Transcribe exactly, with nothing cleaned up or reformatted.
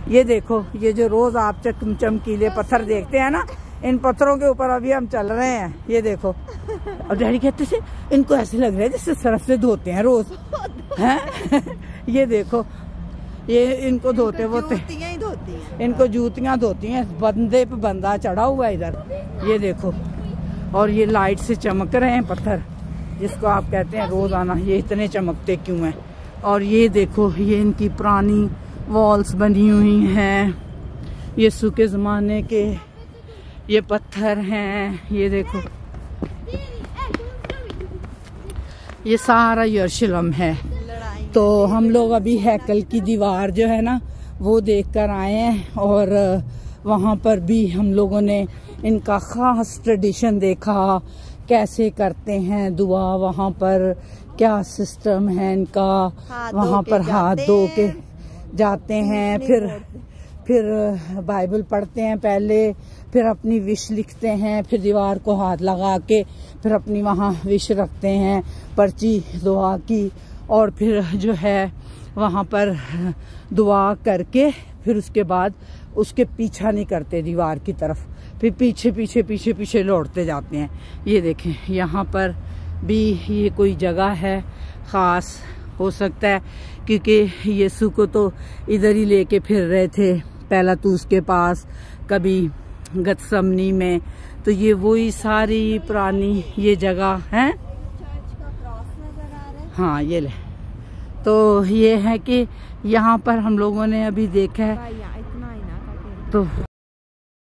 ये देखो, ये जो रोज आप चम चमकीले पत्थर देखते हैं ना, इन पत्थरों के ऊपर अभी हम चल रहे हैं। ये देखो, और डैडी कहते थे इनको ऐसे लग रहा है जैसे सरफ से धोते हैं रोज हैं। ये देखो, ये इनको धोते होते, इनको जूतियां धोती हैं। बंदे पे बंदा चढ़ा हुआ है इधर, ये देखो। और ये लाइट से चमक रहे हैं पत्थर, जिसको आप कहते हैं रोजाना। ये इतने चमकते क्यों हैं? और ये देखो, ये इनकी पुरानी वॉल्स बनी हुई हैं, यीशु के ज़माने के ये पत्थर हैं। ये देखो, ये सारा यरूशलेम है। तो हम लोग अभी हैकल की दीवार जो है ना वो देख कर आए हैं, और वहाँ पर भी हम लोगों ने इनका ख़ास ट्रेडिशन देखा, कैसे करते हैं दुआ, वहाँ पर क्या सिस्टम है इनका। वहाँ पर हाथ धो के जाते हैं, फिर फिर बाइबल पढ़ते हैं पहले, फिर अपनी विश लिखते हैं, फिर दीवार को हाथ लगा के फिर अपनी वहाँ विश रखते हैं, पर्ची दुआ की। और फिर जो है वहाँ पर दुआ करके फिर उसके बाद उसके पीछा नहीं करते दीवार की तरफ, फिर पीछे पीछे पीछे पीछे लौटते जाते हैं। ये देखें, यहाँ पर भी ये कोई जगह है ख़ास, हो सकता है क्योंकि यीशु को तो इधर ही लेके फिर रहे थे, पहला तो उसके पास, कभी गतसमनी में। तो ये वही सारी पुरानी ये जगह है। हाँ, ये ले। तो ये है कि यहाँ पर हम लोगों ने अभी देखा है, तो